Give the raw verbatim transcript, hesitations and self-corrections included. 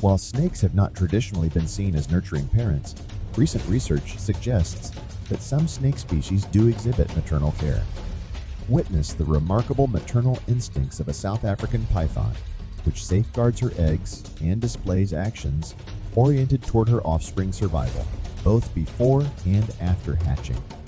While snakes have not traditionally been seen as nurturing parents, recent research suggests that some snake species do exhibit maternal care. Witness the remarkable maternal instincts of a South African python, which safeguards her eggs and displays actions oriented toward her offspring's survival, both before and after hatching.